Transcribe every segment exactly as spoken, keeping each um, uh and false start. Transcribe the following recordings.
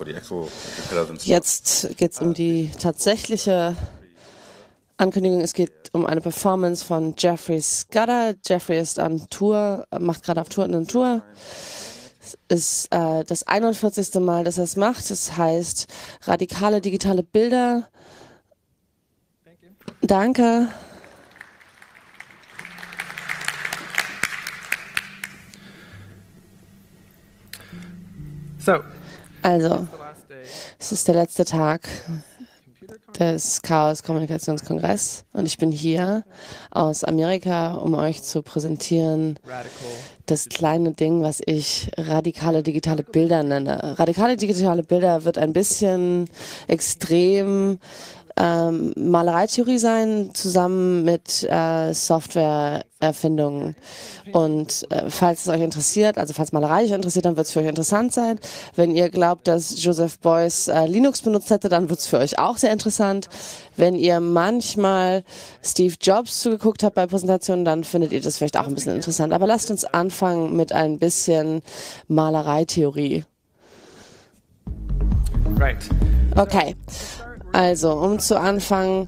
Jetzt geht es um die tatsächliche Ankündigung. Es geht um eine Performance von Jeffrey Scudder. Jeffrey ist an Tour, macht gerade auf Tour eine Tour. Es ist äh, das einundvierzigste Mal, dass er es macht. Das heißt radikale digitale Bilder. Danke. So, Also, es ist der letzte Tag des Chaos Kommunikationskongress und ich bin hier aus Amerika, um euch zu präsentieren das kleine Ding, was ich radikale digitale Bilder nenne. Radikale digitale Bilder wird ein bisschen extrem ähm, Malereitheorie sein, zusammen mit äh, Softwareerfindungen. Und äh, falls es euch interessiert, also falls Malerei euch interessiert, dann wird es für euch interessant sein. Wenn ihr glaubt, dass Joseph Beuys äh, Linux benutzt hätte, dann wird es für euch auch sehr interessant. Wenn ihr manchmal Steve Jobs zugeguckt habt bei Präsentationen, dann findet ihr das vielleicht auch ein bisschen interessant. Aber lasst uns anfangen mit ein bisschen Malereitheorie. right. Okay, also um zu anfangen,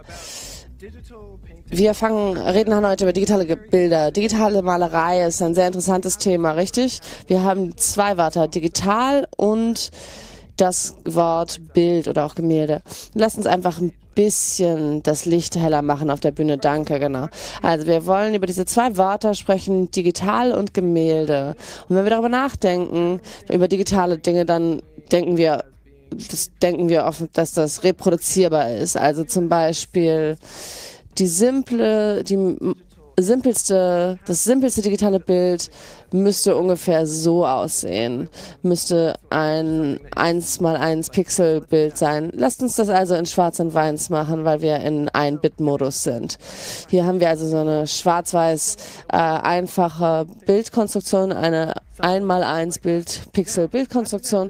wir fangen, reden heute über digitale Ge- Bilder. Digitale Malerei ist ein sehr interessantes Thema, richtig? Wir haben zwei Wörter, digital und das Wort Bild oder auch Gemälde. Lasst uns einfach ein bisschen das Licht heller machen auf der Bühne. Danke, genau. Also wir wollen über diese zwei Wörter sprechen, digital und Gemälde. Und wenn wir darüber nachdenken, über digitale Dinge, dann denken wir, das denken wir oft, dass das reproduzierbar ist. Also zum Beispiel die simple, die m- simpelste, das simpelste digitale Bild müsste ungefähr so aussehen. Müsste ein eins mal eins Pixel-Bild sein. Lasst uns das also in Schwarz und Weiß machen, weil wir in ein Bit-Modus sind. Hier haben wir also so eine schwarz-weiß äh, einfache Bildkonstruktion, eine eins mal eins Bild Pixel-Bildkonstruktion.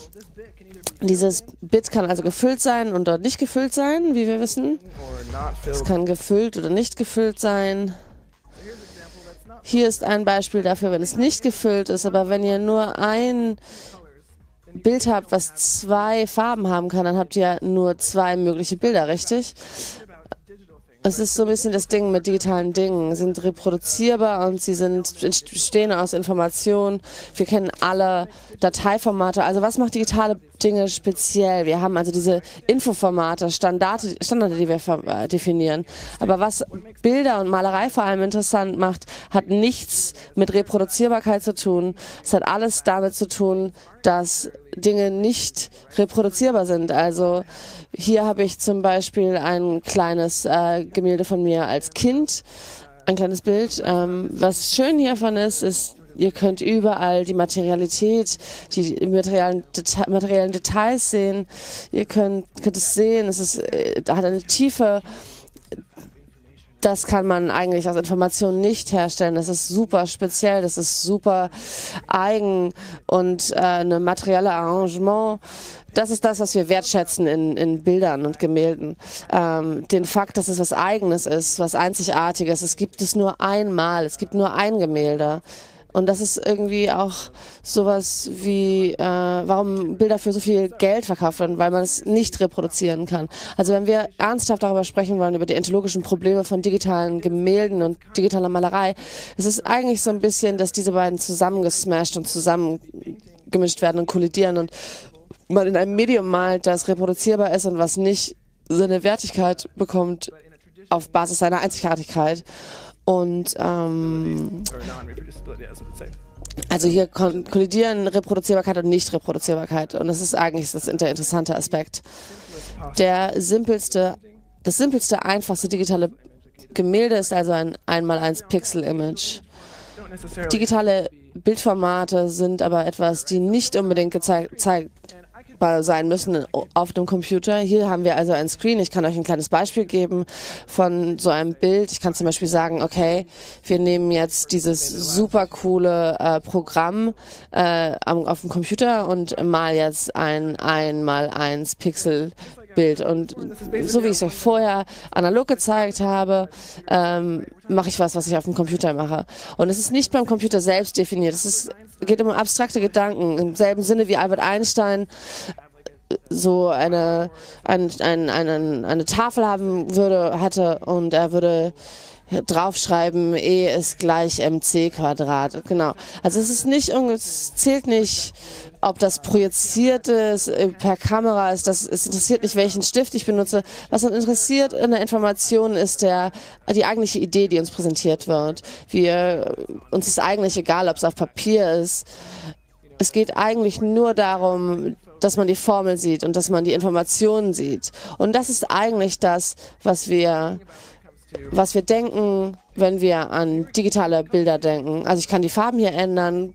Dieses Bit kann also gefüllt sein und dort nicht gefüllt sein, wie wir wissen. Or not Es filled. kann gefüllt oder nicht gefüllt sein. Hier ist ein Beispiel dafür, wenn es nicht gefüllt ist, aber wenn ihr nur ein Bild habt, was zwei Farben haben kann, dann habt ihr nur zwei mögliche Bilder, richtig? Es ist so ein bisschen das Ding mit digitalen Dingen. Sie sind reproduzierbar und sie sind bestehen aus Informationen. Wir kennen alle Dateiformate. Also was macht digitale Dinge speziell? Wir haben also diese Infoformate, Standarte, Standards, die wir ver- äh, definieren. Aber was Bilder und Malerei vor allem interessant macht, hat nichts mit Reproduzierbarkeit zu tun. Es hat alles damit zu tun, dass Dinge nicht reproduzierbar sind. Also hier habe ich zum Beispiel ein kleines äh, Gemälde von mir als Kind, ein kleines Bild. Ähm, was schön hiervon ist, ist, ihr könnt überall die Materialität, die materiellen, Deta materiellen Details sehen. Ihr könnt, könnt es sehen, es ist, äh, hat eine Tiefe. Das kann man eigentlich aus Informationen nicht herstellen. Das ist super speziell, das ist super eigen und äh, eine materielle Arrangement. Das ist das, was wir wertschätzen in, in Bildern und Gemälden. Ähm, den Fakt, dass es was Eigenes ist, was Einzigartiges. Es gibt es nur einmal, es gibt nur ein Gemälde. Und das ist irgendwie auch sowas wie, äh, warum Bilder für so viel Geld verkauft werden, weil man es nicht reproduzieren kann. Also wenn wir ernsthaft darüber sprechen wollen, über die ontologischen Probleme von digitalen Gemälden und digitaler Malerei, es ist eigentlich so ein bisschen, dass diese beiden zusammengesmashed und zusammengemischt werden und kollidieren und man in einem Medium malt, das reproduzierbar ist und was nicht seine Wertigkeit bekommt auf Basis seiner Einzigartigkeit. Und ähm, Or non-reproducibility, as it would say. also hier kon- kollidieren Reproduzierbarkeit und Nicht-Reproduzierbarkeit. Und das ist eigentlich das der interessante Aspekt. Der simpelste, das simpelste, einfachste digitale Gemälde ist also ein eins mal eins Pixel-Image. Don't necessarily. Digitale Bildformate sind aber etwas, die nicht unbedingt gezeigt zeigbar sein müssen auf dem Computer. Hier haben wir also ein Screen. Ich kann euch ein kleines Beispiel geben von so einem Bild. Ich kann zum Beispiel sagen, okay, wir nehmen jetzt dieses super coole äh, Programm äh, am, auf dem Computer und mal jetzt ein eins mal eins Pixel Bild. Und so wie ich es euch vorher analog gezeigt habe, ähm, mache ich was, was ich auf dem Computer mache. Und es ist nicht beim Computer selbst definiert. Es ist, geht um abstrakte Gedanken. Im selben Sinne wie Albert Einstein so eine, ein, ein, einen, eine Tafel haben würde, hatte und er würde draufschreiben, E ist gleich mc Quadrat. Genau. Also es ist nicht, es zählt nicht, ob das projiziert ist per Kamera ist. Das, es interessiert nicht, welchen Stift ich benutze. Was uns interessiert in der Information ist der, die eigentliche Idee, die uns präsentiert wird. Wir, uns ist eigentlich egal, ob es auf Papier ist. Es geht eigentlich nur darum, dass man die Formel sieht und dass man die Informationen sieht. Und das ist eigentlich das, was wir, was wir denken, wenn wir an digitale Bilder denken. Also ich kann die Farben hier ändern.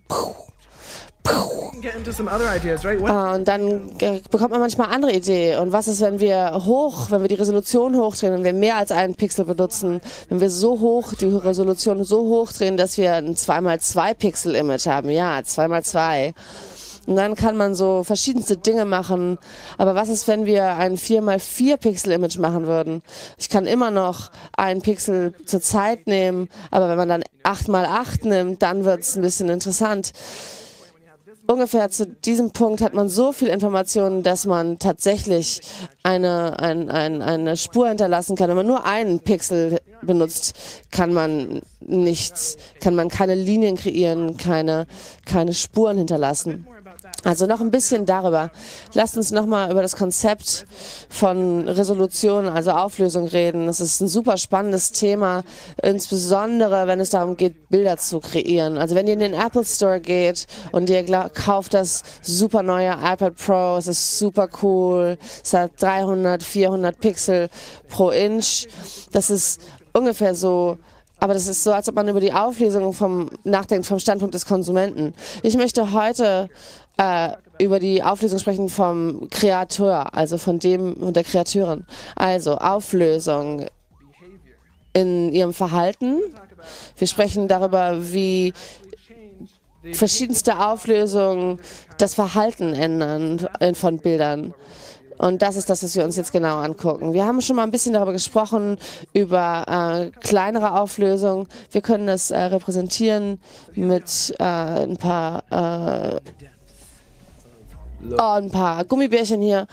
Und dann bekommt man manchmal andere Ideen. Und was ist, wenn wir hoch, wenn wir die Resolution hochdrehen, wenn wir mehr als einen Pixel benutzen, wenn wir so hoch, die Resolution so hochdrehen, dass wir ein zwei mal zwei Pixel Image haben. Ja, zwei mal zwei. Und dann kann man so verschiedenste Dinge machen. Aber was ist, wenn wir ein vier mal vier Pixel Image machen würden? Ich kann immer noch einen Pixel zur Zeit nehmen, aber wenn man dann acht mal acht nimmt, dann wird es ein bisschen interessant. Ungefähr zu diesem Punkt hat man so viel Informationen, dass man tatsächlich eine, ein, ein, eine Spur hinterlassen kann. Wenn man nur einen Pixel benutzt, kann man nichts, kann man keine Linien kreieren, keine, keine Spuren hinterlassen. Also noch ein bisschen darüber. Lasst uns nochmal über das Konzept von Resolution, also Auflösung reden. Das ist ein super spannendes Thema, insbesondere wenn es darum geht, Bilder zu kreieren. Also wenn ihr in den Apple Store geht und ihr kauft das super neue iPad Pro, es ist super cool, es hat dreihundert, vierhundert Pixel pro Inch. Das ist ungefähr so. Aber das ist so, als ob man über die Auflösung vom, nachdenkt vom Standpunkt des Konsumenten. Ich möchte heute äh, über die Auflösung sprechen vom Kreator, also von dem und der Kreateurin. Also Auflösung in ihrem Verhalten. Wir sprechen darüber, wie verschiedenste Auflösungen das Verhalten ändern von Bildern. Und das ist das, was wir uns jetzt genau angucken. Wir haben schon mal ein bisschen darüber gesprochen, über äh, kleinere Auflösungen. Wir können das äh, repräsentieren mit äh, ein paar, äh, oh, ein paar Gummibärchen hier,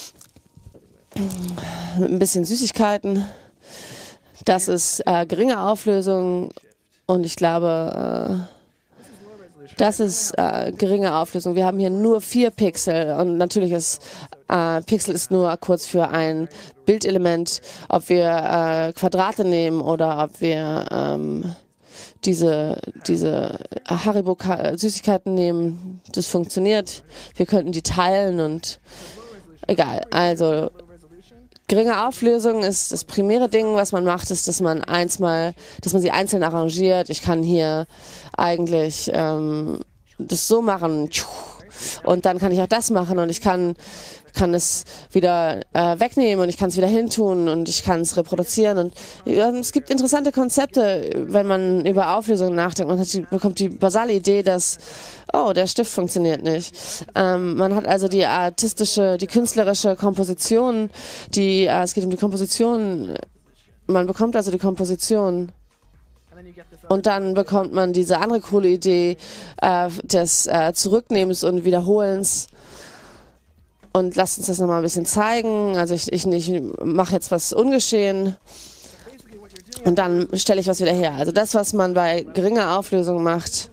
mit ein bisschen Süßigkeiten. Das ist äh, geringe Auflösung und ich glaube, äh, das ist äh, geringe Auflösung. Wir haben hier nur vier Pixel und natürlich ist äh, Pixel ist nur kurz für ein Bildelement. Ob wir äh, Quadrate nehmen oder ob wir ähm, diese, diese Haribo-Süßigkeiten nehmen, das funktioniert. Wir könnten die teilen und egal. Also geringe Auflösung ist das primäre Ding, was man macht, ist, dass man eins mal, dass man sie einzeln arrangiert. Ich kann hier eigentlich ähm, das so machen und dann kann ich auch das machen und ich kann kann es wieder äh, wegnehmen und ich kann es wieder hintun und ich kann es reproduzieren und äh, es gibt interessante Konzepte, wenn man über Auflösung nachdenkt. Man hat die, bekommt die basale Idee, dass oh, der Stift funktioniert nicht. Ähm, man hat also die artistische, die künstlerische Komposition, die äh, es geht um die Komposition. Man bekommt also die Komposition. Und dann bekommt man diese andere coole Idee äh, des äh, Zurücknehmens und Wiederholens. Und lasst uns das nochmal ein bisschen zeigen. Also ich, ich, ich mache jetzt was ungeschehen und dann stelle ich was wieder her. Also das, was man bei geringer Auflösung macht,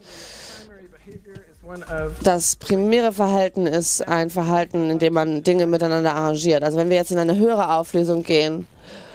das primäre Verhalten ist ein Verhalten, in dem man Dinge miteinander arrangiert. Also wenn wir jetzt in eine höhere Auflösung gehen,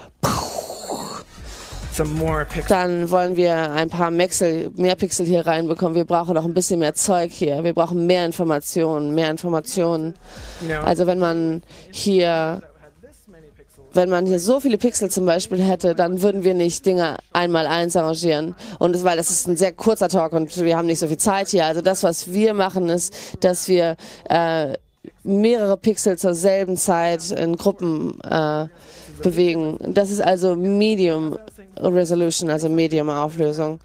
dann wollen wir ein paar Pixel, mehr Pixel hier reinbekommen. Wir brauchen noch ein bisschen mehr Zeug hier. Wir brauchen mehr Informationen, mehr Informationen. Also wenn man hier, wenn man hier so viele Pixel zum Beispiel hätte, dann würden wir nicht Dinge einmal eins arrangieren. Und das, weil das ist ein sehr kurzer Talk und wir haben nicht so viel Zeit hier. Also das, was wir machen, ist, dass wir äh, mehrere Pixel zur selben Zeit in Gruppen äh, bewegen. Das ist also Medium Resolution, also Medium-Auflösung.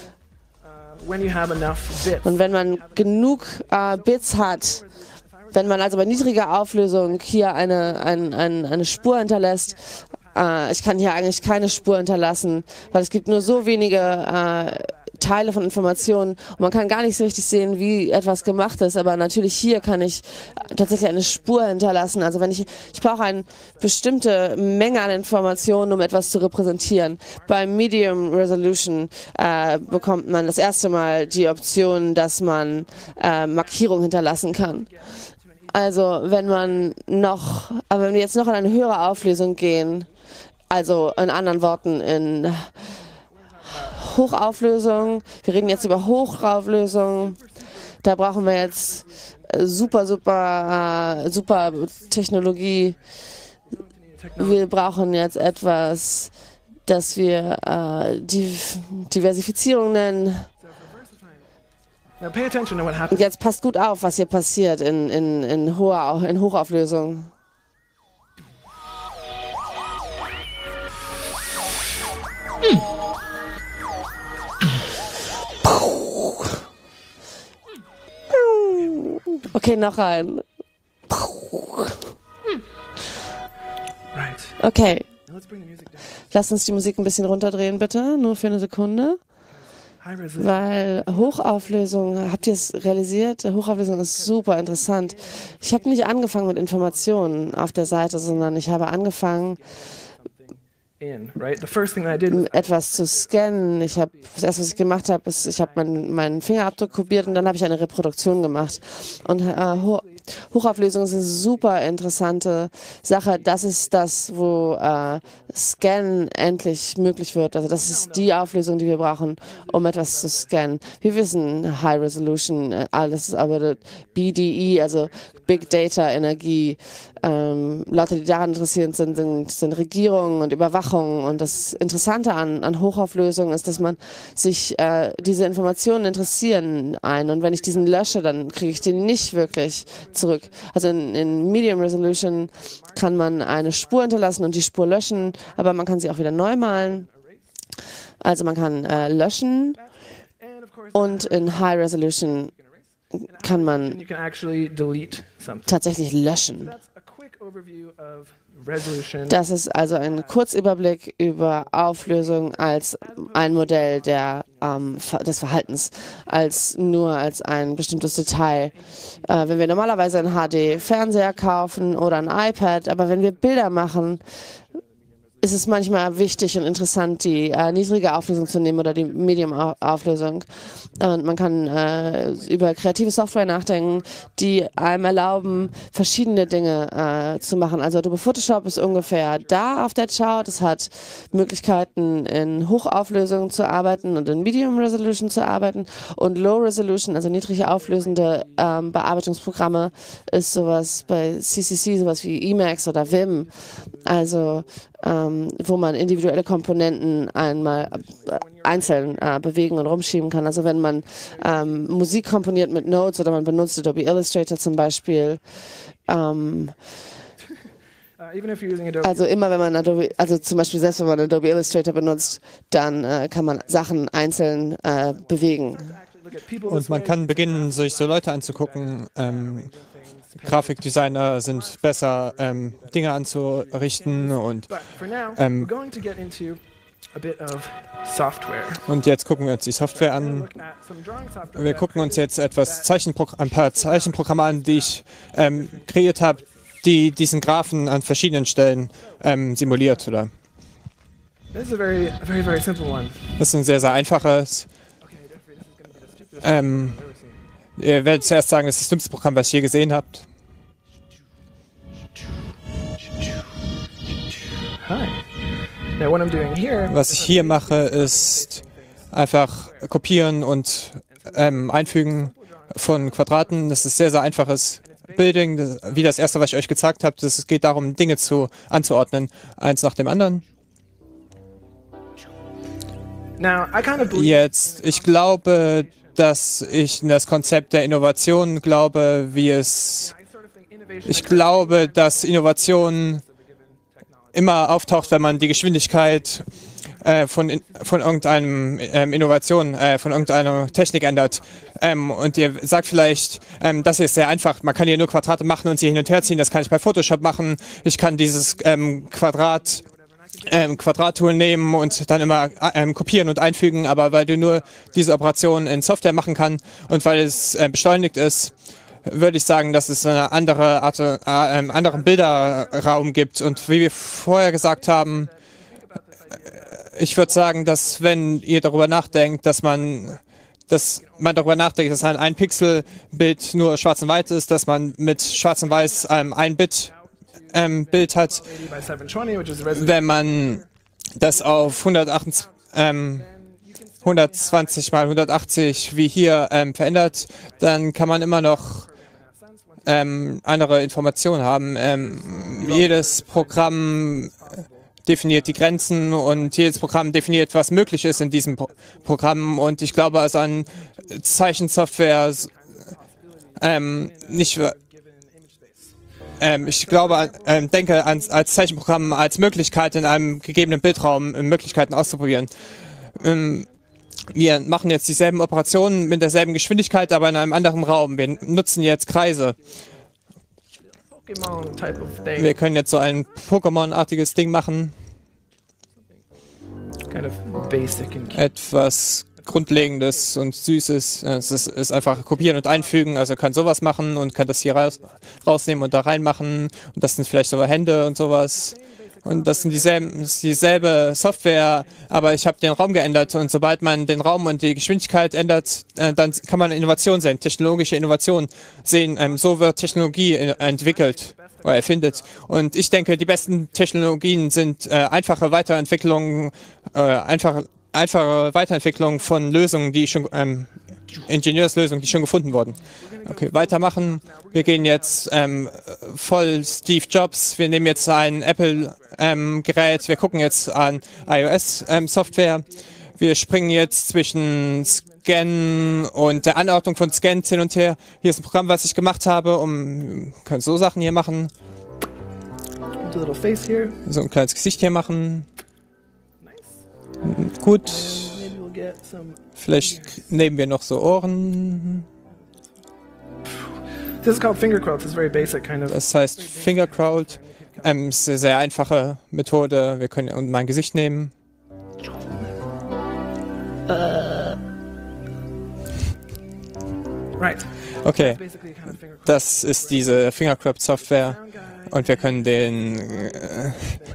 Und wenn man genug äh, Bits hat, wenn man also bei niedriger Auflösung hier eine, ein, ein, eine Spur hinterlässt, äh, ich kann hier eigentlich keine Spur hinterlassen, weil es gibt nur so wenige äh, Teile von Informationen und man kann gar nicht so richtig sehen, wie etwas gemacht ist, aber natürlich hier kann ich tatsächlich eine Spur hinterlassen. Also wenn ich, ich brauche eine bestimmte Menge an Informationen, um etwas zu repräsentieren. Beim Medium Resolution äh, bekommt man das erste Mal die Option, dass man äh, Markierungen hinterlassen kann. Also wenn man noch, aber wenn wir jetzt noch in eine höhere Auflösung gehen, also in anderen Worten in Hochauflösung, wir reden jetzt über Hochauflösung, da brauchen wir jetzt super, super, äh, super Technologie. Wir brauchen jetzt etwas, das wir äh, die Diversifizierung nennen. Jetzt passt gut auf, was hier passiert in, in, in, hoher, in Hochauflösung. Hm. Okay, noch ein. Okay. Lass uns die Musik ein bisschen runterdrehen, bitte. Nur für eine Sekunde. Weil Hochauflösung, habt ihr es realisiert? Hochauflösung ist super interessant. Ich habe nicht angefangen mit Informationen auf der Seite, sondern ich habe angefangen, etwas zu scannen. Ich habe das erste, was ich gemacht habe, ist, ich habe meinen, meinen Fingerabdruck kopiert und dann habe ich eine Reproduktion gemacht. Und äh, Ho Hochauflösung ist eine super interessante Sache. Das ist das, wo äh, Scannen endlich möglich wird. Also das ist die Auflösung, die wir brauchen, um etwas zu scannen. Wir wissen High Resolution, alles ist aber B D E, also Big Data, Energie. Ähm, Leute, die daran interessiert sind, sind, sind Regierungen und Überwachung. Und das Interessante an, an Hochauflösung ist, dass man sich äh, diese Informationen interessieren ein. Und wenn ich diesen lösche, dann kriege ich den nicht wirklich zurück. Also in, in Medium Resolution kann man eine Spur hinterlassen und die Spur löschen, aber man kann sie auch wieder neu malen. Also man kann äh, löschen und in High Resolution kann man tatsächlich löschen. Das ist also ein Kurzüberblick über Auflösung als ein Modell der, ähm, des Verhaltens, als nur als ein bestimmtes Detail. Äh, wenn wir normalerweise einen H D-Fernseher kaufen oder ein iPad, aber wenn wir Bilder machen, ist es manchmal wichtig und interessant, die äh, niedrige Auflösung zu nehmen oder die Medium-Auflösung. Und man kann äh, über kreative Software nachdenken, die einem erlauben, verschiedene Dinge äh, zu machen. Also Adobe Photoshop ist ungefähr da auf der Chart. Es hat Möglichkeiten, in Hochauflösung zu arbeiten und in Medium Resolution zu arbeiten. Und Low Resolution, also niedrig auflösende ähm, Bearbeitungsprogramme, ist sowas bei C C C, sowas wie Emacs oder Vim. Also Ähm, wo man individuelle Komponenten einmal äh, einzeln äh, bewegen und rumschieben kann. Also wenn man ähm, Musik komponiert mit Notes oder man benutzt Adobe Illustrator zum Beispiel. Ähm, also immer wenn man Adobe, also zum Beispiel selbst wenn man Adobe Illustrator benutzt, dann äh, kann man Sachen einzeln äh, bewegen. Und man kann beginnen, sich so Leute anzugucken. Ähm, Grafikdesigner sind besser, ähm, Dinge anzurichten und ähm, und jetzt gucken wir uns die Software an. Wir gucken uns jetzt etwas Zeichenpro- ein paar Zeichenprogramme an, die ich ähm, kreiert habe, die diesen Graphen an verschiedenen Stellen ähm, simuliert. Oder? Das ist ein sehr, sehr einfaches. Ähm, Ihr werdet zuerst sagen, das ist das dümmste Programm, was ihr je gesehen habt. Was ich hier mache, ist einfach kopieren und ähm, einfügen von Quadraten. Das ist sehr, sehr einfaches Building. Das, wie das erste, was ich euch gezeigt habe. Es geht darum, Dinge zu, anzuordnen, eins nach dem anderen. Jetzt, ich glaube, dass ich in das Konzept der Innovation glaube, wie es, ich glaube, dass Innovation immer auftaucht, wenn man die Geschwindigkeit äh, von, von irgendeinem ähm, Innovation, äh, von irgendeiner Technik ändert. Ähm, und ihr sagt vielleicht, ähm, das ist sehr einfach, man kann hier nur Quadrate machen und sie hin und her ziehen, das kann ich bei Photoshop machen. Ich kann dieses ähm, Quadrat ähm, Quadrattool nehmen und dann immer ähm, kopieren und einfügen, aber weil du nur diese Operation in Software machen kannst und weil es äh, beschleunigt ist, würde ich sagen, dass es eine andere Art, äh, einen anderen Bilderraum gibt. Und wie wir vorher gesagt haben, ich würde sagen, dass wenn ihr darüber nachdenkt, dass man, dass man darüber nachdenkt, dass ein ein Pixel-Bild nur schwarz und weiß ist, dass man mit schwarz und weiß ähm, ein Bit ähm, Bild hat, wenn man das auf hundertachtundzwanzig, ähm, hundertzwanzig mal hundertachtzig wie hier ähm, verändert, dann kann man immer noch ähm, andere Informationen haben. Ähm, jedes Programm definiert die Grenzen und jedes Programm definiert, was möglich ist in diesem Pro Programm. Und ich glaube, also an Zeichensoftware ähm, nicht. Ähm, ich glaube, ähm, denke an, als Zeichenprogramm als Möglichkeit in einem gegebenen Bildraum äh, Möglichkeiten auszuprobieren. Ähm, wir machen jetzt dieselben Operationen mit derselben Geschwindigkeit, aber in einem anderen Raum. Wir nutzen jetzt Kreise. Wir können jetzt so ein Pokémon-artiges Ding machen. Etwas Grundlegendes und Süßes. Es ist, ist einfach kopieren und einfügen. Also kann sowas machen und kann das hier raus, rausnehmen und da reinmachen. Und das sind vielleicht sogar Hände und sowas. Und das sind dieselben, das ist dieselbe Software, aber ich habe den Raum geändert. Und sobald man den Raum und die Geschwindigkeit ändert, äh, dann kann man Innovation sehen, technologische Innovation sehen. Ähm, so wird Technologie äh, entwickelt oder erfindet. Und ich denke, die besten Technologien sind äh, einfache Weiterentwicklungen, äh, einfache einfache Weiterentwicklung von Lösungen, die schon, ähm, Ingenieurslösungen, die schon gefunden wurden. Okay, weitermachen. Wir gehen jetzt ähm, voll Steve Jobs. Wir nehmen jetzt ein Apple-Gerät. Ähm, wir gucken jetzt an iOS-Software. Ähm, wir springen jetzt zwischen Scan und der Anordnung von Scans hin und her. Hier ist ein Programm, was ich gemacht habe, um, können so Sachen hier machen. So ein kleines Gesicht hier machen. Gut, vielleicht nehmen wir noch so Ohren. Das heißt Fingercrawl. Ähm, ist eine sehr einfache Methode. Wir können mein Gesicht nehmen. Okay, das ist diese Fingercrawl-Software. Und wir können den, äh,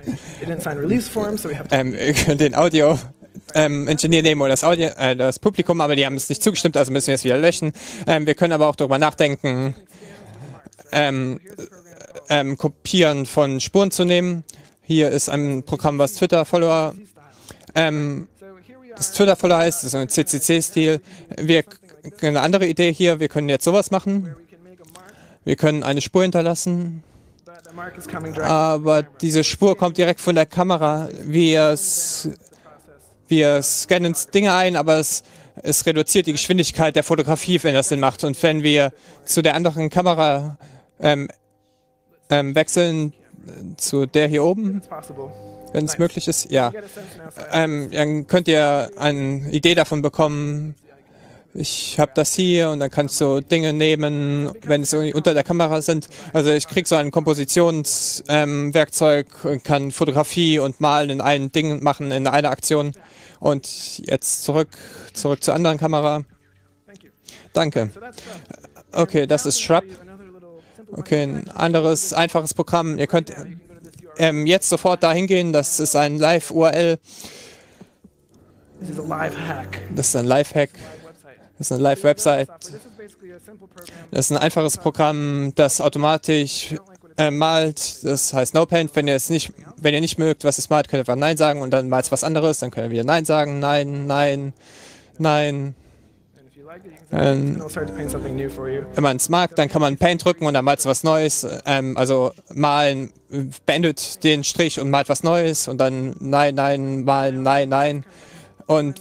ähm, den Audio ähm, Ingenieur nehmen oder das, Audio, äh, das Publikum, aber die haben es nicht zugestimmt, also müssen wir es wieder löschen. Ähm, wir können aber auch darüber nachdenken, ähm, ähm, Kopieren von Spuren zu nehmen. Hier ist ein Programm, was Twitter-Follower, ähm, das Twitter-Follower heißt, das ist ein C C C-Stil. Wir eine andere Idee hier, wir können jetzt sowas machen. Wir können eine Spur hinterlassen. Aber diese Spur kommt direkt von der Kamera. Wir, wir scannen Dinge ein, aber es, es reduziert die Geschwindigkeit der Fotografie, wenn das Sinn macht. Und wenn wir zu der anderen Kamera ähm, ähm, wechseln, zu der hier oben, wenn es möglich ist, ja, ähm, dann könnt ihr eine Idee davon bekommen. Ich habe das hier und dann kannst du Dinge nehmen, wenn es irgendwie unter der Kamera sind. Also ich kriege so ein Kompositionswerkzeug ähm, und kann Fotografie und Malen in einem Ding machen, in einer Aktion. Und jetzt zurück, zurück zur anderen Kamera. Danke. Okay, das ist Shrub. Okay, ein anderes, einfaches Programm. Ihr könnt ähm, jetzt sofort dahin gehen. Das ist ein Live-U R L. Das ist ein Live-Hack. Das ist eine Live-Website. Das ist ein einfaches Programm, das automatisch äh, malt. Das heißt NoPaint. Wenn ihr es nicht, wenn ihr nicht mögt, was es malt, könnt ihr einfach Nein sagen und dann malt es was anderes. Dann könnt ihr wieder Nein sagen. Nein, Nein, Nein. Ähm, wenn man es mag, dann kann man Paint drücken und dann malt es was Neues. Ähm, also malen, beendet den Strich und malt was Neues und dann Nein, Nein, malen, Nein, Nein. Und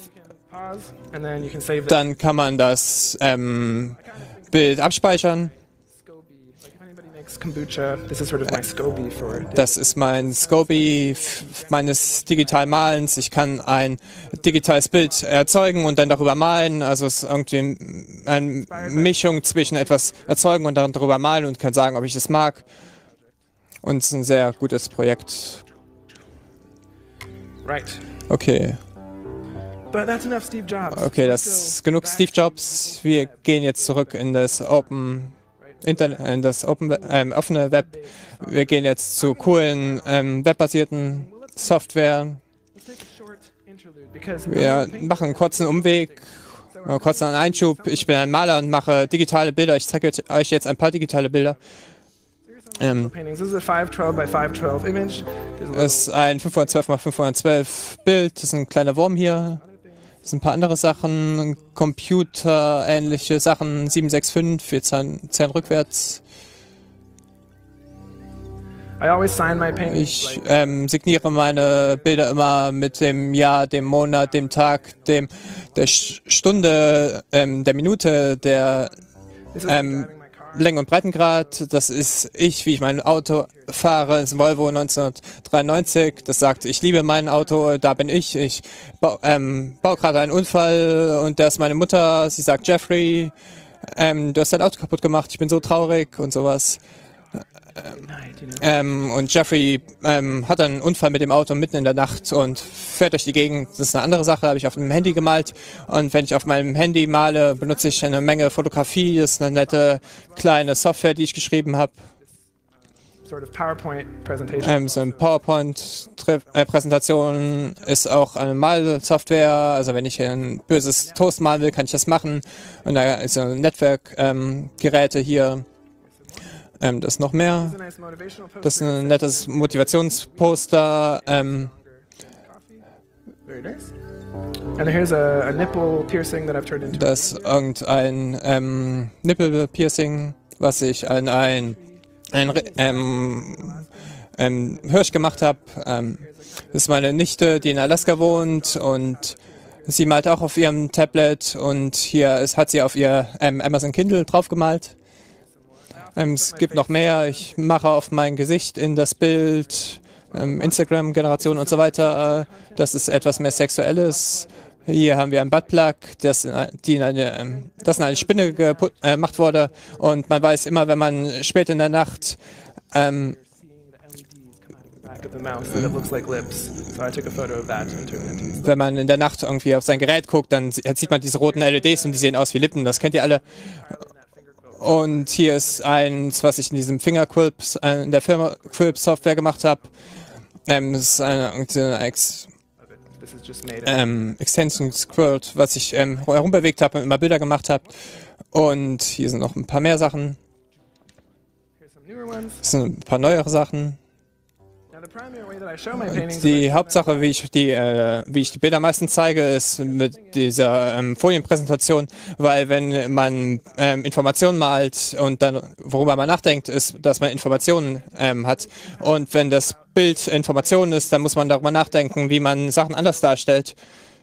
dann kann man das ähm, Bild abspeichern. Das ist mein Scoby meines digitalen Malens. Ich kann ein digitales Bild erzeugen und dann darüber malen. Also es ist irgendwie eine Mischung zwischen etwas erzeugen und dann darüber malen und kann sagen, ob ich es mag. Und es ist ein sehr gutes Projekt. Right. Okay. But that's enough Steve Jobs. Okay, das Let's ist go genug back Steve Jobs. Wir gehen jetzt zurück in das Open Internet, in das Open, ähm, offene Web. Wir gehen jetzt zu coolen ähm, webbasierten Software. Let's take a short interlude because Wir machen einen kurzen Umweg, einen kurzen Einschub. Ich bin ein Maler und mache digitale Bilder. Ich zeige euch jetzt ein paar digitale Bilder. Ähm, paintings. This is a five twelve by five twelve image. There's a Das ist ein fünfhundertzwölf mal fünfhundertzwölf Bild. Das ist ein kleiner Wurm hier. Das sind ein paar andere Sachen, computerähnliche Sachen, sieben sechs fünf, wir zählen, zählen rückwärts. I always sign my paintings. Ich Like, ähm, signiere meine Bilder immer mit dem Jahr, dem Monat, dem Tag, dem der Sch- Stunde, ähm, der Minute, der this is like ähm, driving my car. Längen- und Breitengrad. Das ist ich, wie ich mein Auto fahre. Das ist ein Volvo neunzehnhundertdreiundneunzig. Das sagt, ich liebe mein Auto, da bin ich. Ich bau, ähm, baue gerade einen Unfall und da ist meine Mutter. Sie sagt, Jeffrey, ähm, du hast dein Auto kaputt gemacht. Ich bin so traurig und sowas. Night, you know. Ähm, und Jeffrey ähm, hat einen Unfall mit dem Auto mitten in der Nacht und fährt durch die Gegend. Das ist eine andere Sache, habe ich auf dem Handy gemalt. Und wenn ich auf meinem Handy male, benutze ich eine Menge Fotografie. Das ist eine nette kleine Software, die ich geschrieben habe. Sort of PowerPoint presentation. Ähm, so eine PowerPoint-Präsentation ist auch eine Malsoftware. Also wenn ich ein böses Toast malen will, kann ich das machen. Und da ist so ein Netzwerkgeräte ähm, hier. Ähm, das ist noch mehr. This is a nice motivational poster. Das ist ein nettes Motivationsposter. Ähm, Very nice. And here's a, a nipple piercing that I've turned into. das ist irgendein ähm, Nippelpiercing, was ich an ein, ein Ri- ähm, ähm, Hirsch gemacht habe. Ähm, das ist meine Nichte, die in Alaska wohnt und sie malt auch auf ihrem Tablet und hier ist, hat sie auf ihr ähm, Amazon Kindle draufgemalt. Ähm, es gibt noch mehr. Ich mache auf mein Gesicht in das Bild, ähm, Instagram-Generation und so weiter. Äh, das ist etwas mehr Sexuelles. Hier haben wir ein Buttplug, das, in ein- die in eine, ähm, das in eine Spinne gepu- äh, gemacht wurde. Und man weiß immer, wenn man spät in der Nacht ähm, Back of the mouth that it looks like lips. So I took a photo of that and turned it into. wenn man in der Nacht irgendwie auf sein Gerät guckt, dann sie- sieht man diese roten L E Ds und die sehen aus wie Lippen. Das kennt ihr alle. Und hier ist eins, was ich in diesem Fingerquilps, äh, in der Firma Quilp Software gemacht habe. Ähm, das ist eine, eine Ex, This is just made. ähm, Extension Quilt, was ich ähm, herumbewegt habe und immer Bilder gemacht habe. Und hier sind noch ein paar mehr Sachen. Here's some newer ones. Das sind ein paar neuere Sachen. Now the primary way that I show my paintings. is I Die show Hauptsache, wie ich die, äh, wie ich die Bilder meistens zeige, ist mit dieser ähm, Folienpräsentation, weil wenn man ähm, Informationen malt und dann worüber man nachdenkt, ist, dass man Informationen ähm, hat. Und wenn das Bild Informationen ist, dann muss man darüber nachdenken, wie man Sachen anders darstellt.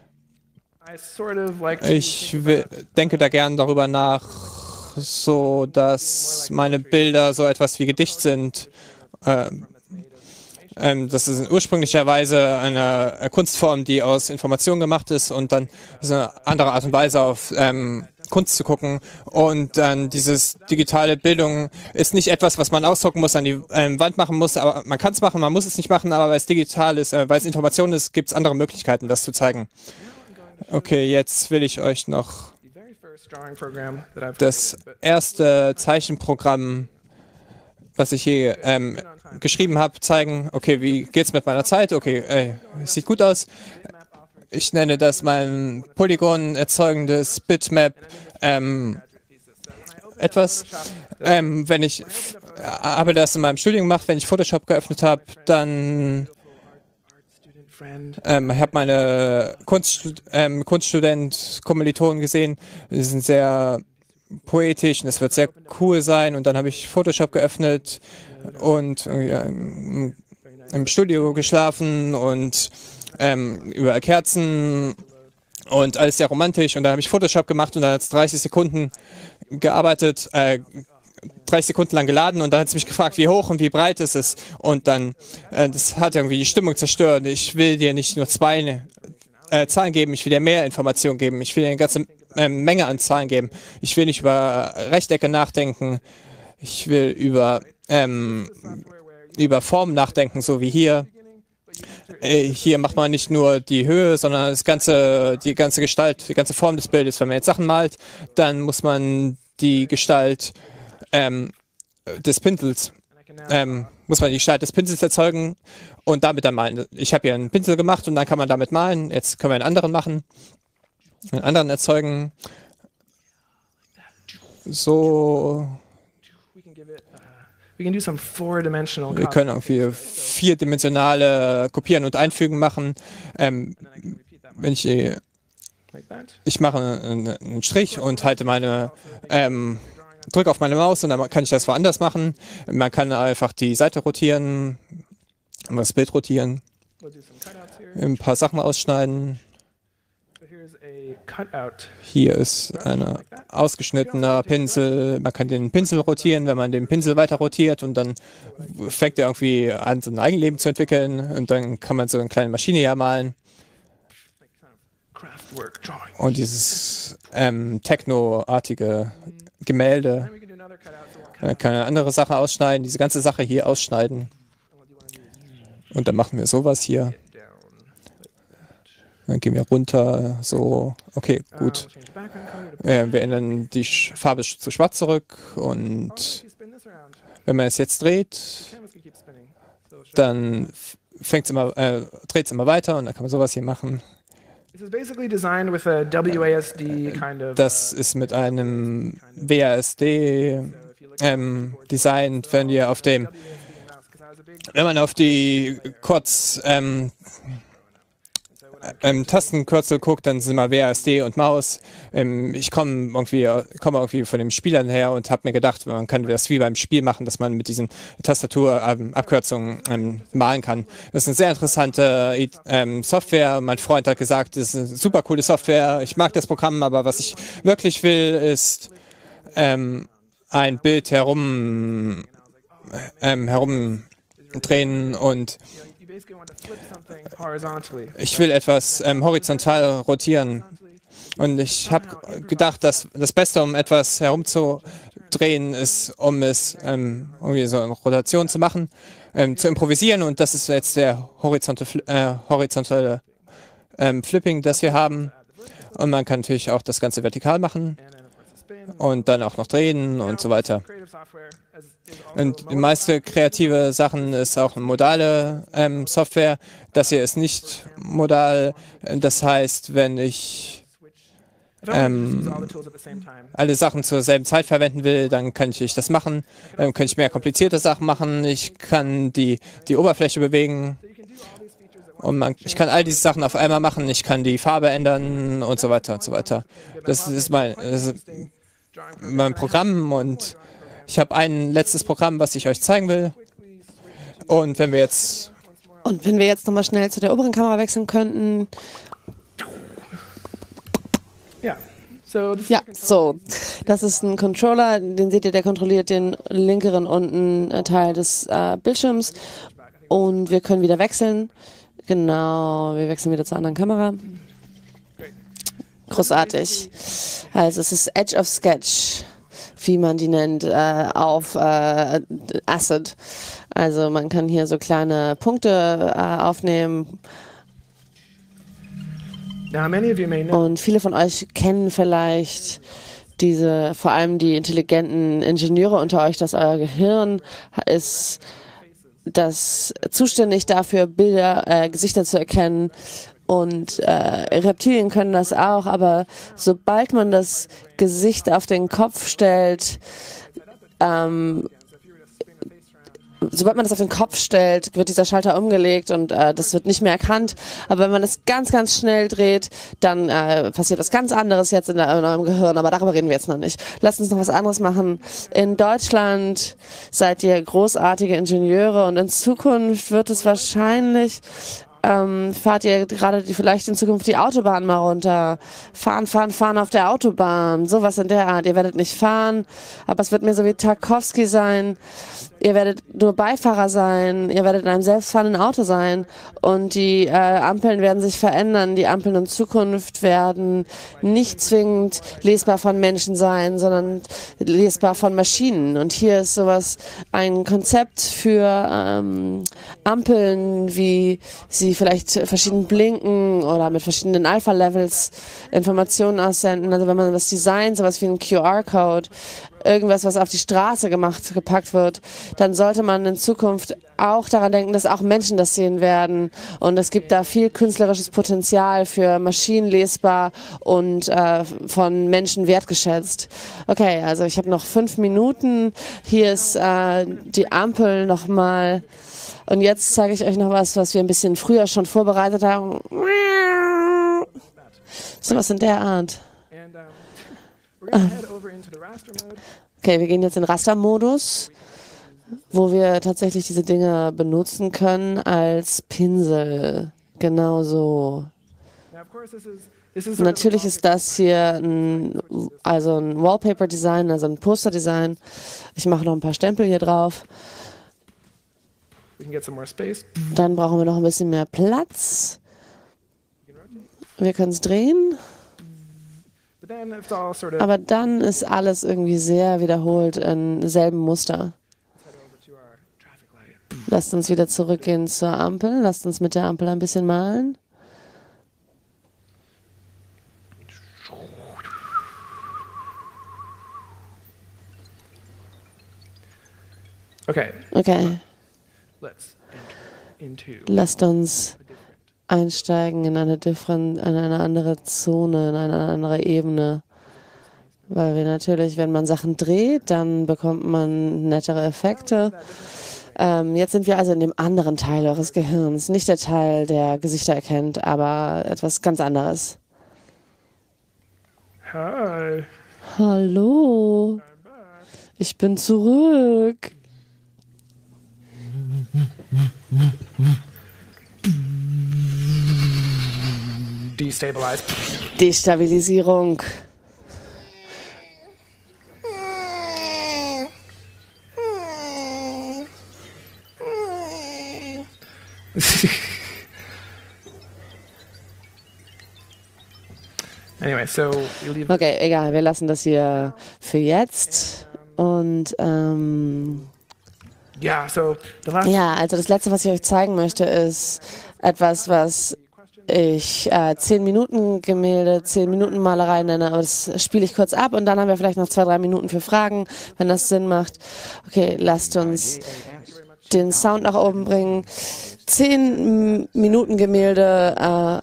I sort of like to Ich think will, about denke da gern darüber nach, so dass meine Bilder so etwas wie Gedicht sind. Ähm, Ähm, das ist ursprünglicherweise eine äh, Kunstform, die aus Informationen gemacht ist und dann ist eine andere Art und Weise auf ähm, Kunst zu gucken. Und dann dieses digitale Bildung ist nicht etwas, was man ausdrucken muss, an die ähm, Wand machen muss, aber man kann es machen, man muss es nicht machen, aber weil es digital ist, äh, weil es Information ist, gibt es andere Möglichkeiten, das zu zeigen. Okay, jetzt will ich euch noch the very first drawing program that I've das created, but erste Zeichenprogramm, was ich hier ähm, geschrieben habe, zeigen. Okay, wie geht's mit meiner Zeit? Okay, ey, sieht gut aus. Ich nenne das mein Polygon erzeugendes Bitmap ähm, etwas. Ähm, wenn ich äh, habe das in meinem Studium gemacht, wenn ich Photoshop geöffnet habe, dann student friend. ähm, ich habe meine Kunststud ähm, Kunststudent Kommilitonen gesehen. Die sind sehr poetisch und es wird sehr cool sein. Und dann habe ich Photoshop geöffnet und äh, im, im Studio geschlafen und ähm, über Kerzen und alles sehr romantisch. Und dann habe ich Photoshop gemacht und dann hat es dreißig Sekunden gearbeitet, äh, dreißig Sekunden lang geladen und dann hat es mich gefragt, wie hoch und wie breit ist es. Und dann, äh, das hat irgendwie die Stimmung zerstört. Ich will dir nicht nur zwei äh, Zahlen geben, ich will dir mehr Informationen geben. Ich will dir eine ganze äh, Menge an Zahlen geben. Ich will nicht über Rechtecke nachdenken. Ich will über, ähm, über Formen nachdenken, so wie hier. äh, hier macht man nicht nur die Höhe, sondern das ganze, die ganze Gestalt, die ganze Form des Bildes. Wenn man jetzt Sachen malt, dann muss man die Gestalt ähm, des Pinsels, ähm, muss man die Gestalt des Pinsels erzeugen und damit dann malen. Ich habe hier einen Pinsel gemacht und dann kann man damit malen. Jetzt können wir einen anderen machen, einen anderen erzeugen. So. Wir können irgendwie vierdimensionale Kopieren und Einfügen machen. Ähm, wenn ich, ich mache einen, einen Strich und halte meine, ähm, drücke auf meine Maus und dann kann ich das woanders machen. Man kann einfach die Seite rotieren, das Bild rotieren, ein paar Sachen ausschneiden. Hier ist ein ausgeschnittener Pinsel. Man kann den Pinsel rotieren, wenn man den Pinsel weiter rotiert und dann fängt er irgendwie an, so ein Eigenleben zu entwickeln und dann kann man so eine kleine Maschine hier malen. Und dieses ähm, Techno-artige Gemälde. Man kann eine andere Sache ausschneiden, diese ganze Sache hier ausschneiden. Und dann machen wir sowas hier. Dann gehen wir runter, so, okay, gut. Äh, wir ändern die Farbe zu schwarz zurück und wenn man es jetzt dreht, dann fängt's immer, äh, dreht es immer weiter und dann kann man sowas hier machen. Das ist mit einem W A S D ähm, designt, wenn ihr auf dem, wenn man auf die kurz ähm, Ähm, Tastenkürzel guckt, dann sind mal W A S D und Maus. Ähm, ich komme irgendwie, komm irgendwie von den Spielern her und habe mir gedacht, man kann das wie beim Spiel machen, dass man mit diesen Tastaturabkürzungen ähm, malen kann. Das ist eine sehr interessante ähm, Software. Mein Freund hat gesagt, das ist eine super coole Software. Ich mag das Programm, aber was ich wirklich will, ist ähm, ein Bild herum ähm, herumdrehen und ich will etwas ähm, horizontal rotieren. Und ich habe gedacht, dass das Beste, um etwas herumzudrehen, ist, um es ähm, irgendwie so eine Rotation zu machen, ähm, zu improvisieren. Und das ist jetzt der horizontale, äh, horizontale ähm, Flipping, das wir haben. Und man kann natürlich auch das Ganze vertikal machen und dann auch noch drehen und so weiter. Und die meiste kreative Sachen ist auch eine modale ähm, Software. Das hier ist nicht modal. Das heißt, wenn ich ähm, alle Sachen zur selben Zeit verwenden will, dann kann ich das machen. Dann kann ich mehr komplizierte Sachen machen. Ich kann die, die Oberfläche bewegen. Und man, ich kann all diese Sachen auf einmal machen. Ich kann die Farbe ändern und so weiter und so weiter. Das ist mein, das ist mein Programm und ich habe ein letztes Programm, was ich euch zeigen will. Und wenn wir jetzt... Und wenn wir jetzt nochmal schnell zu der oberen Kamera wechseln könnten. Ja, so. Das ist ein Controller, den seht ihr, der kontrolliert den linkeren unten Teil des äh, Bildschirms. Und wir können wieder wechseln. Genau, wir wechseln wieder zur anderen Kamera. Großartig. Also es ist Edge of Sketch, wie man die nennt, äh, auf äh, Acid. Also man kann hier so kleine Punkte äh, aufnehmen. Und viele von euch kennen vielleicht diese, vor allem die intelligenten Ingenieure unter euch, dass euer Gehirn ist das zuständig dafür, Bilder, äh, Gesichter zu erkennen. Und äh, Reptilien können das auch, aber sobald man das Gesicht auf den Kopf stellt, ähm, sobald man das auf den Kopf stellt, wird dieser Schalter umgelegt und äh, das wird nicht mehr erkannt. Aber wenn man es ganz, ganz schnell dreht, dann äh, passiert was ganz anderes jetzt in, der, in eurem Gehirn. Aber darüber reden wir jetzt noch nicht. Lasst uns noch was anderes machen. In Deutschland seid ihr großartige Ingenieure und in Zukunft wird es wahrscheinlich... Ähm, fahrt ihr gerade die, vielleicht in Zukunft die Autobahn mal runter. Fahren, fahren, fahren auf der Autobahn. Sowas in der Art. Ihr werdet nicht fahren, aber es wird mir so wie Tarkovsky sein. Ihr werdet nur Beifahrer sein, ihr werdet in einem selbstfahrenden Auto sein und die äh, Ampeln werden sich verändern. Die Ampeln in Zukunft werden nicht zwingend lesbar von Menschen sein, sondern lesbar von Maschinen. Und hier ist sowas, ein Konzept für ähm, Ampeln, wie sie vielleicht verschieden blinken oder mit verschiedenen Alpha-Levels Informationen aussenden. Also wenn man das Design, sowas wie ein Q R-Code, irgendwas, was auf die Straße gemacht, gepackt wird, dann sollte man in Zukunft auch daran denken, dass auch Menschen das sehen werden. Und es gibt da viel künstlerisches Potenzial für maschinenlesbar und äh, von Menschen wertgeschätzt. Okay, also ich habe noch fünf Minuten. Hier ist äh, die Ampel nochmal. Und jetzt zeige ich euch noch was, was wir ein bisschen früher schon vorbereitet haben. So was in der Art. Okay, wir gehen jetzt in Rastermodus, wo wir tatsächlich diese Dinger benutzen können als Pinsel. Genau so. Natürlich ist das hier ein, also ein Wallpaper-Design, also ein Poster-Design. Ich mache noch ein paar Stempel hier drauf. Dann brauchen wir noch ein bisschen mehr Platz. Wir können es drehen. Aber dann ist alles irgendwie sehr wiederholt im selben Muster. Lasst uns wieder zurückgehen zur Ampel. Lasst uns mit der Ampel ein bisschen malen. Okay. Okay. Lasst uns einsteigen in eine, different, in eine andere Zone, in eine andere Ebene. Weil wir natürlich, wenn man Sachen dreht, dann bekommt man nettere Effekte. Ähm, jetzt sind wir also in dem anderen Teil eures Gehirns. Nicht der Teil, der Gesichter erkennt, aber etwas ganz anderes. Hi. Hallo. Ich bin zurück. Destabilize. Destabilisierung. Anyway, so you leave. Okay, egal, wir lassen das hier für jetzt. Und ähm, Yeah, so the last ja, also das Letzte, was ich euch zeigen möchte, ist etwas, was ich äh, zehn Minuten Gemälde, zehn Minuten Malerei nenne, aber das spiele ich kurz ab und dann haben wir vielleicht noch zwei, drei Minuten für Fragen, wenn das Sinn macht. Okay, lasst uns den Sound nach oben bringen. Zehn Minuten Gemälde. Äh,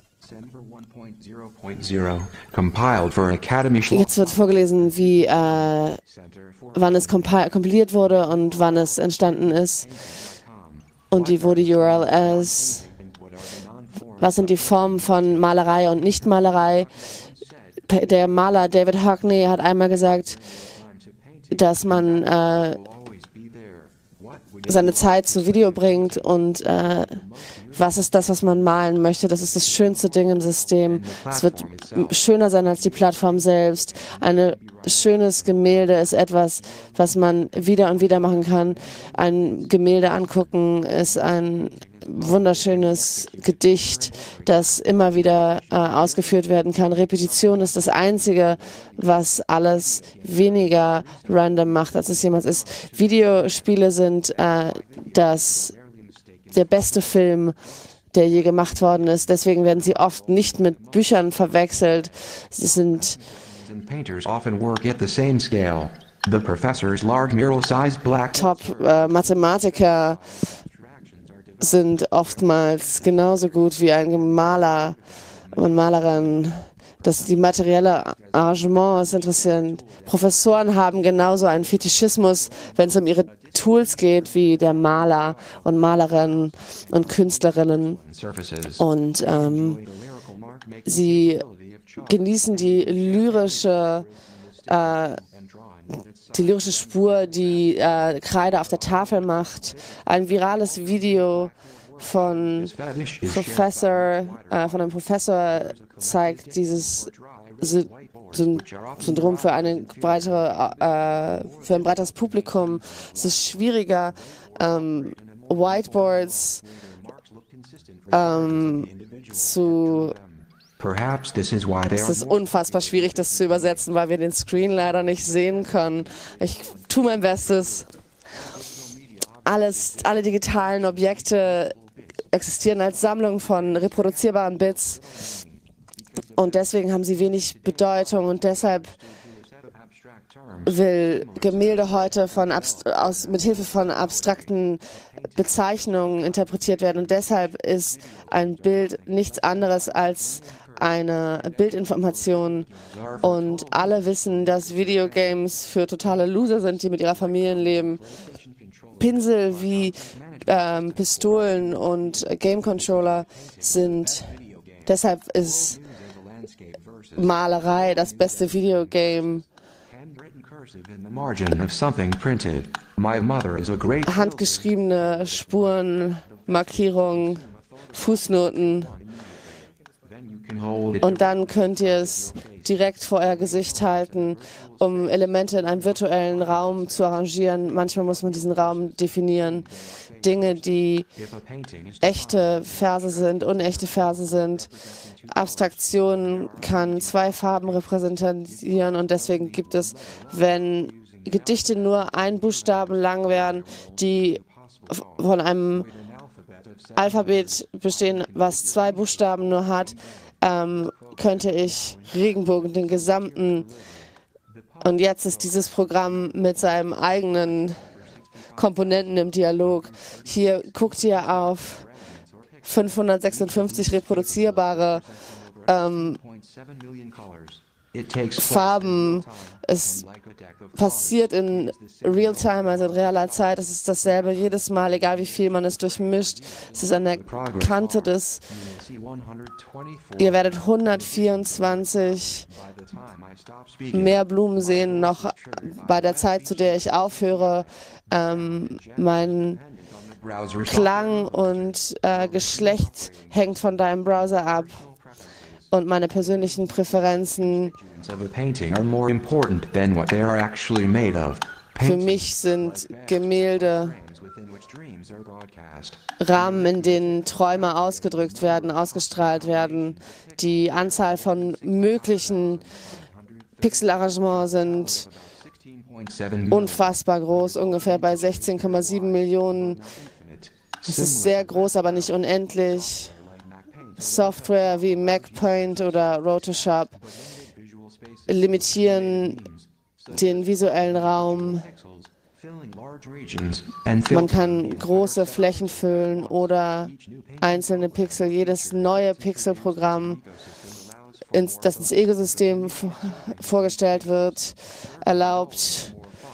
jetzt wird vorgelesen, wie äh, wann es kompiliert wurde und wann es entstanden ist und die, wo die U R L ist. Was sind die Formen von Malerei und Nichtmalerei? Der Maler David Hockney hat einmal gesagt, dass man äh, seine Zeit zu Video bringt und äh, was ist das, was man malen möchte. Das ist das schönste Ding im System. Es wird schöner sein als die Plattform selbst. Ein schönes Gemälde ist etwas, was man wieder und wieder machen kann. Ein Gemälde angucken ist ein wunderschönes Gedicht, das immer wieder äh, ausgeführt werden kann. Repetition ist das Einzige, was alles weniger random macht, als es jemals ist. Videospiele sind äh, das, der beste Film, der je gemacht worden ist. Deswegen werden sie oft nicht mit Büchern verwechselt. Sie sind Top-Mathematiker sind oftmals genauso gut wie ein Maler und Malerin. Das, die materielle Arrangement ist interessant. Professoren haben genauso einen Fetischismus, wenn es um ihre Tools geht, wie der Maler und Malerinnen und Künstlerinnen. Und ähm, sie genießen die lyrische äh, die lyrische Spur, die äh, Kreide auf der Tafel macht. Ein virales Video von Professor, äh, von einem Professor zeigt dieses Sy Syn Syndrom für eine breitere, äh, für ein breiteres Publikum. Es ist schwieriger, ähm, Whiteboards ähm, zu Es ist unfassbar schwierig, das zu übersetzen, weil wir den Screen leider nicht sehen können. Ich tue mein Bestes. Alles, alle digitalen Objekte existieren als Sammlung von reproduzierbaren Bits und deswegen haben sie wenig Bedeutung und deshalb will Gemälde heute von aus, mit Hilfe von abstrakten Bezeichnungen interpretiert werden und deshalb ist ein Bild nichts anderes als eine Bildinformation und alle wissen, dass Videogames für totale Loser sind, die mit ihrer Familie leben. Pinsel wie ähm, Pistolen und Game-Controller sind, deshalb ist Malerei das beste Videogame. Handgeschriebene Spuren, Markierungen, Fußnoten. Und dann könnt ihr es direkt vor euer Gesicht halten, um Elemente in einem virtuellen Raum zu arrangieren. Manchmal muss man diesen Raum definieren. Dinge, die echte Verse sind, unechte Verse sind. Abstraktion kann zwei Farben repräsentieren und deswegen gibt es, wenn Gedichte nur ein Buchstaben lang wären, die von einem Alphabet bestehen, was zwei Buchstaben nur hat, ähm, könnte ich Regenbogen, den gesamten, und jetzt ist dieses Programm mit seinem eigenen Komponenten im Dialog. Hier guckt ihr auf fünfhundertsechsundfünfzig reproduzierbare ähm, Farben. Es passiert in Realtime, also in realer Zeit. Es ist dasselbe jedes Mal, egal wie viel man es durchmischt. Es ist an der Kante des... Ihr werdet hundertvierundzwanzig mehr Blumen sehen, noch bei der Zeit, zu der ich aufhöre. Ähm, mein Klang und äh, Geschlecht hängt von deinem Browser ab. Und meine persönlichen Präferenzen für mich sind Gemälde Rahmen, in denen Träume ausgedrückt werden, ausgestrahlt werden. Die Anzahl von möglichen Pixelarrangements sind unfassbar groß, ungefähr bei sechzehn Komma sieben Millionen. Es ist sehr groß, aber nicht unendlich. Software wie MacPaint oder Photoshop limitieren den visuellen Raum. Man kann große Flächen füllen oder einzelne Pixel. Jedes neue Pixelprogramm, das ins Ecosystem vorgestellt wird, erlaubt,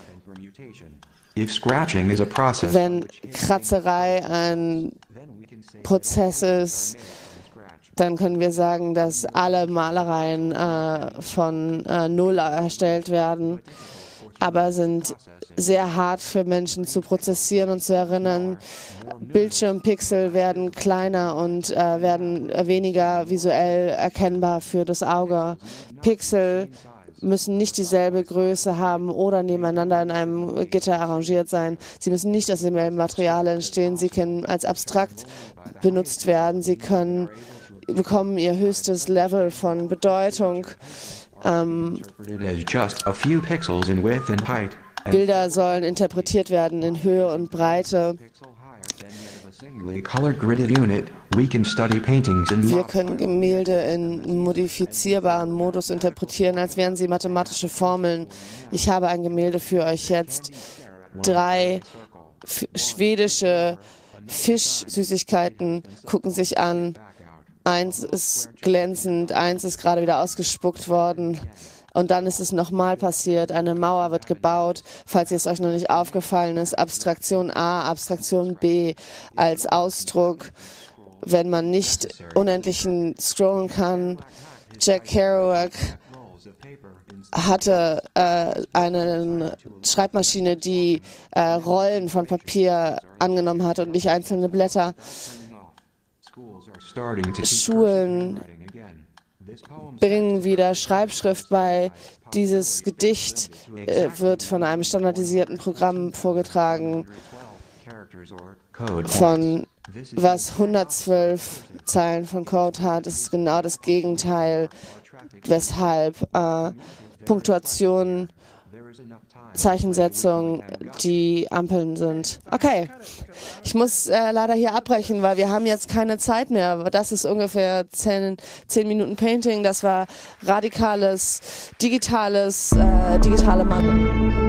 wenn Kratzerei ein Prozess ist, dann können wir sagen, dass alle Malereien äh, von äh, Null erstellt werden, aber sind sehr hart für Menschen zu prozessieren und zu erinnern. Bildschirmpixel werden kleiner und äh, werden weniger visuell erkennbar für das Auge. Pixel müssen nicht dieselbe Größe haben oder nebeneinander in einem Gitter arrangiert sein. Sie müssen nicht aus demselben Material entstehen. Sie können als abstrakt benutzt werden. Sie können bekommen ihr höchstes Level von Bedeutung. Ähm, Bilder sollen interpretiert werden in Höhe und Breite. Wir können Gemälde in modifizierbaren Modus interpretieren, als wären sie mathematische Formeln. Ich habe ein Gemälde für euch jetzt. Drei schwedische Fischsüßigkeiten gucken sich an. Eins ist glänzend, eins ist gerade wieder ausgespuckt worden. Und dann ist es nochmal passiert, eine Mauer wird gebaut, falls es euch noch nicht aufgefallen ist, Abstraktion A, Abstraktion B als Ausdruck, wenn man nicht unendlichen scrollen kann. Jack Kerouac hatte äh, eine Schreibmaschine, die äh, Rollen von Papier angenommen hat und nicht einzelne Blätter. Schulen bringen wieder Schreibschrift bei. Dieses Gedicht äh, wird von einem standardisierten Programm vorgetragen, von was hundertzwölf Zeilen von Code hat. Das ist genau das Gegenteil, weshalb äh, Punktuation Zeichensetzung die Ampeln sind. Okay, ich muss äh, leider hier abbrechen, weil wir haben jetzt keine Zeit mehr. Das ist ungefähr zehn, zehn Minuten Painting. Das war radikales, digitales, äh, digitale Mann.